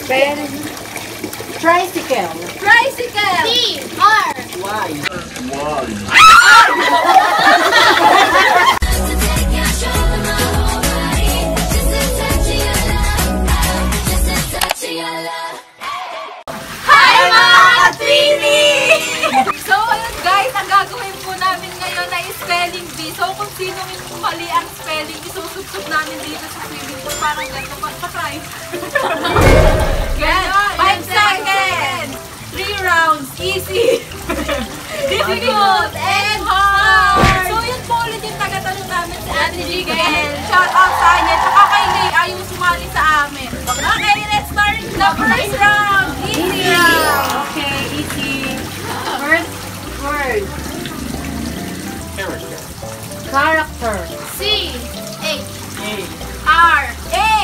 Pen. Tricycle. Tricycle. T. R. Y. Hi mga Katrini! So ayun guys, ang gagawin po namin ngayon ay spelling bee. So kung sino yung mali ang spelling, isusubsub namin dito sa swimming pool. Parang ganito, patry. Ganon, 5 seconds. 3 rounds, easy. Difficult and hard. So yun po ulit yung taga-tanong namin si Ate Jigel. Shout out sa kanya. Tsaka kay Lay ayaw sumali sa amin. Okay, let's start the first round. Easy. Okay, easy. First word. Character. C. H. A. R. A.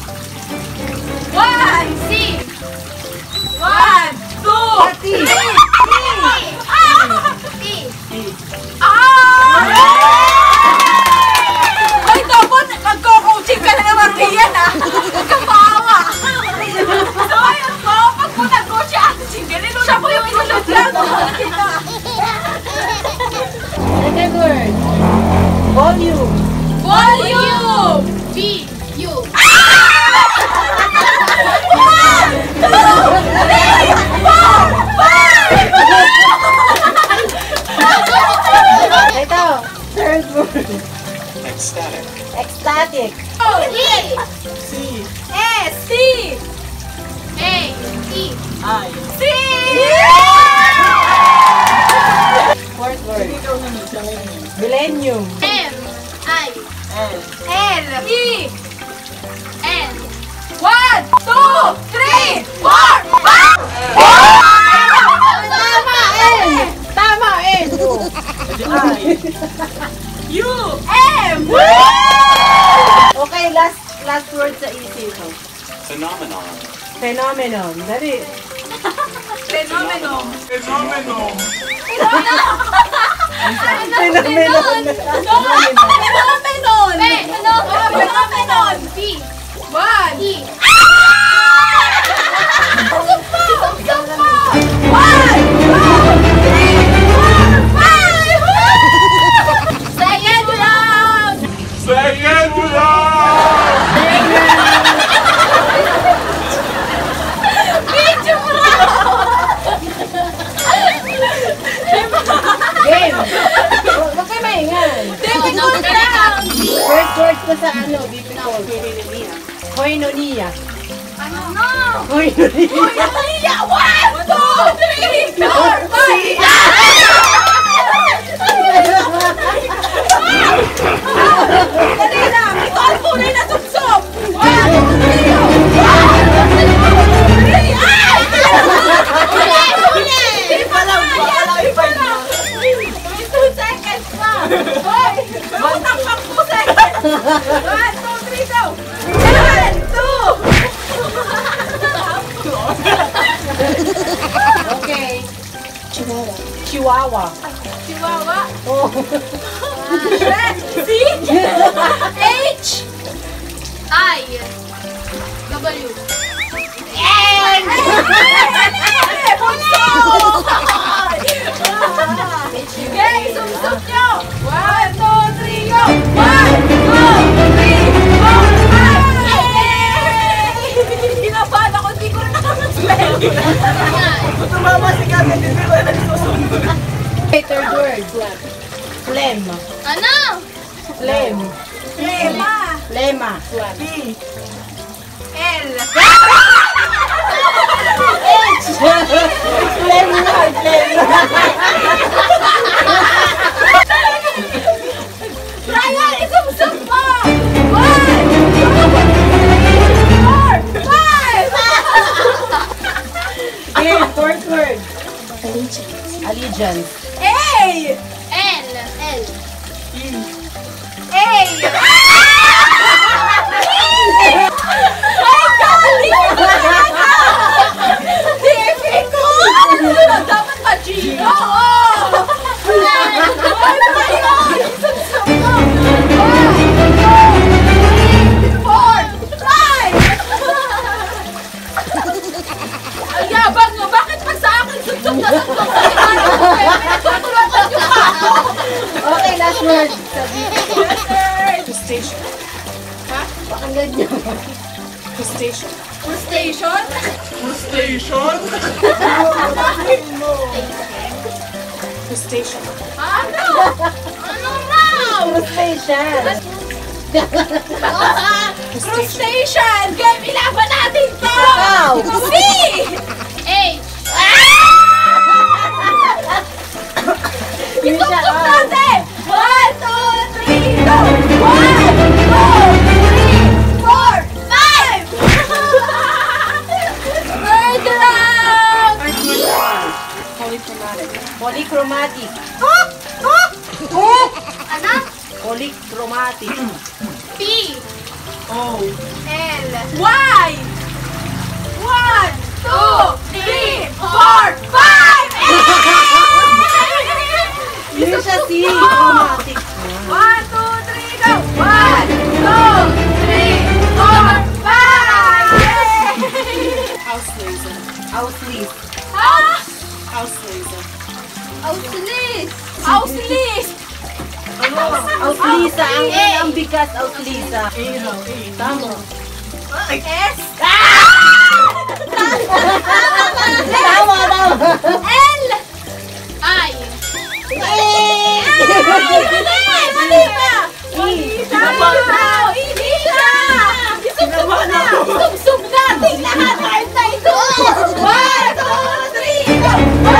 1. C. 1, 2, T. 3. T. T. Ay, dapat magko-coaching ka na naman riyan ah. Magkapaawa. So, ayun po, pag po nag-coach si Ate Jigel, siya po yung isulot lang. Second word. Volume. Volume. V. U. 1, 2, 3, 4, 5. Ito. Third word. Ecstatic. Ecstatic. E. C. S. T. A. E. I. C. Fourth word. Ikaw na siya ngayon. Millennium. M. I. L. L. E. N. 1, 2, 3, 4, 5! Tama, N. Tama, N. I. U. M. Okay, last word sa easy ito. Phenomenon. Phenomenon. Dali. Phenomenon. Phenomenon. Phenomenon. Phenomenon. Phenomenon. P. 1. E. Sumpa! 1, 2, 3, 4, 5! Second round! Second round! Video round! Game. Huwag kayo maingay. Difficult round! First word ko sa difficult. Koinonia. Ano na? Koinonia. Koinonia! 1, 2, 3, 4, 5! Dali lang! Ito ang tunay na suksok! 1, 2, 3, 4, 5! Ay! Huli! Hindi pa lang! Iba na! 2 seconds pa! Hoy! Utang pa 2 seconds! 1, 2, 3, go! 1, 2! Okay. Chihuahua. Chihuahua? Oh. C H I W N. Okay, sumsum nyo. 1, 2, 3, go. 1, 2, 3, 4, 5. Kinabahan ako, hindi ko rin nakakaspell. Tumama si Kami, hindi ko na nasusunod. Okay, third word. Phlegm. Ano? Phlegm. Lema. Lema. B. L. H. Phlegm na. Phlegm. Ryan, isumsum mo! 1, 2, 3, 4, 5! Okay, fourth word. Allegiance. A! L. L. E. A! Ay, galing! Difficult! Dapat pa Gino! Ano ba yun? Isumsum mo! 1, 2, 3, 4, 5! Ang yabang nyo, bakit pag sa akin suksok na suksok sa ibaran ko? Pinagtutulatan nyo pa ako. Okay, last word. Sabi. Crustacean. Pakinggan nyo. Crustacean. Crustacean? Crustacean? Crustacean. Ano? Ano raw? Crustacean. Crustacean! Game, ilaban natin to! Wow! C! H! Yun siya, Itutok ah. natin! 1, 2, 3, go! 1, 2, 3, 4, 5! Third round! Polychromatic. Polychromatic. Ano? Polychromatic. P! O. L. Y! 1, 2, 3, 4, 5! Yun siya si chromatic. 1, 2, 3, go! 1, 2, 3, 4, 5! House laser. Auslis. Ah! House laser. Auslis! Auslis! Auslisa. Ang bigas, auslisa. A raw. A. Tama. S! Tama, tama. L! I! Mali ka! Hindi siya! Isubsub na! Isubsub natin lahat! Kahit na ito! 1, 2, 3, go!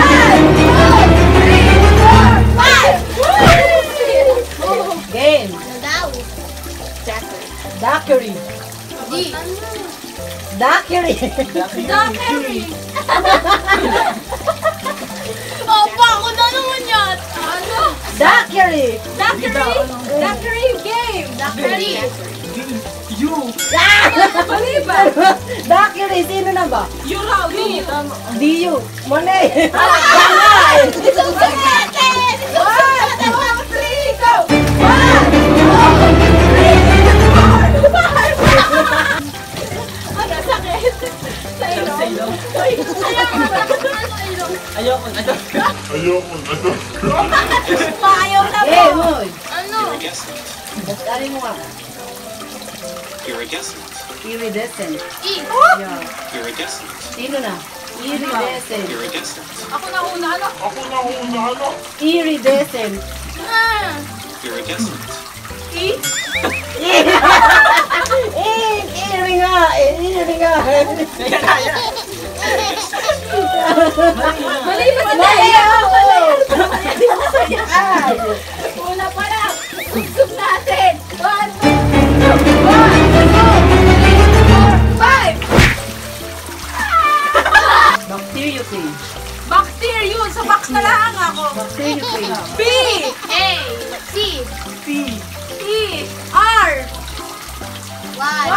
1, 2, 3, 4, 5! Game. Jackery. Daiquiri. D! Daiquiri. Dockery! Opa, ako na naman yan! Ano? Daiquiri. Dockery! Dockery game! Dockery! D. U. Mali ba? Daiquiri. Sino na ba? You raw, you! Diyo. Mali. Isubsub natin! Isubsub natin! 1, 2, 3, go! 1, 2, 3, 4, 5! Ano, sakit? Sa ilong? Uy, ayaw mo ba? Ano ilong? Ayoko na. Maayaw na po! Game, oy. Ano? Basahin mo nga. Iridescent. Iridescent. E! Yeah. Iridescent. Sino na? Iridescent. Iridescent. Ako na una, ano? Iridescent. Ah! Iridescent. E? Iri nga. Iri nga. Mali ba sa Mali tayo? ako. Ay. Una pa lang! Subsub natin! 1, 2, 3, 4, 5! Bacteriophage. Bacterium! Sa box na lang ako! Bacteriophage. B! A! C! P. E! R! 1, 2, 3, 4, 5!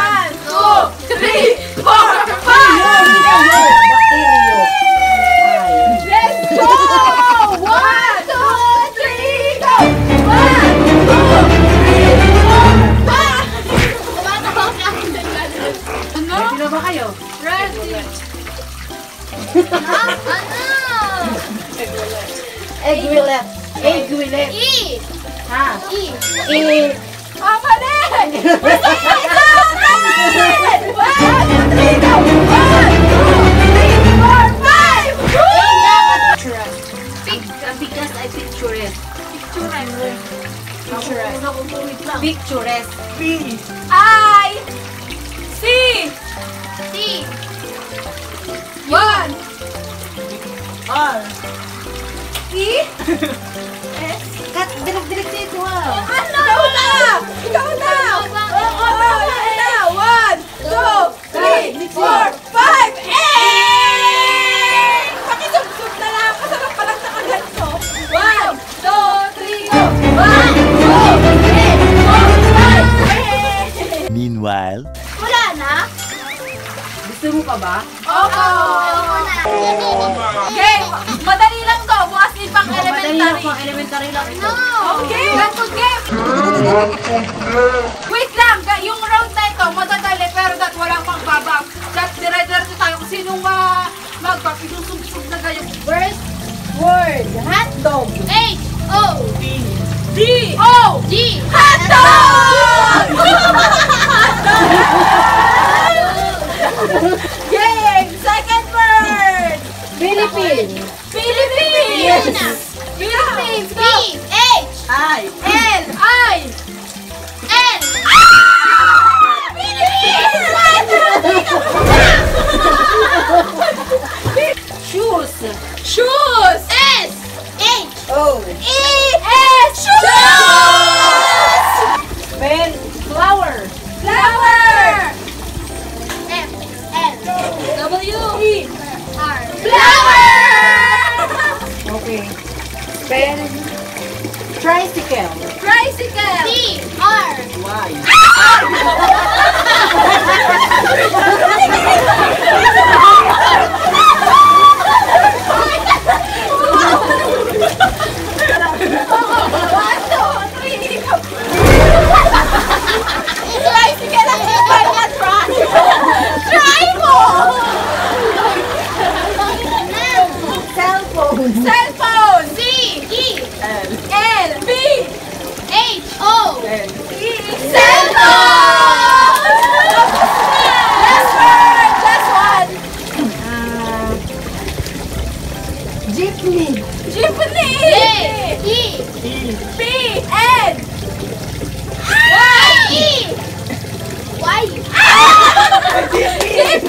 Bacterio. Ay. Let's go! 1, 2, 3, go! 1, 2, 3, 4, 5! Ano? Ready na ba kayo? Ready! Ano? Egg willet. Egg willet. E! Ha? E! E. Ah, mali! Basta isa natin! 1, 2, 3, go! 1, 2, 3, 4, 5! Ang bigas ay picturesque. Picturesque. Picturesque. P. I! C! C! 1! R. E! Kat, direct dito ha. Ano? Ikaw na! Ikaw na! Oo, ikaw na! 1, 2, 3, 4, 5! Pakisubsub na lang! Masarap pa lang sa kaganto! 1, 2, 3, go! 1, 2, 3, 4, 5! Meanwhile, Wala na? Gusto mo pa ba? Oo! Okay, madali lang to. Bukas din pang Madali lang elementary. po, elementary lang ito. Okay, ganito game. Wait lang, yung round na ito, madadali pero that walang pang babak. That dire-diretso tayo kung sino magpapisusog-sog na kayo. First word, hotdog. D-O-G! Hotdog! Game! Second word! Philippines. Philippines! Philippines! Ay! L-I! Shoes. Shoes! Oh! E-S! Shoes! Pen. Flower. Flower! W-E-R Flower! Okay. Pen. Tricycle. Tricycle! Why? Tricycle ang iba niya, try! Try mo! Cellphone. Cellphone! L. L B L. Cellphone! Last word! Last one! Jeepney. Jeepney! E. P N Y! Jeepney! Jeepney!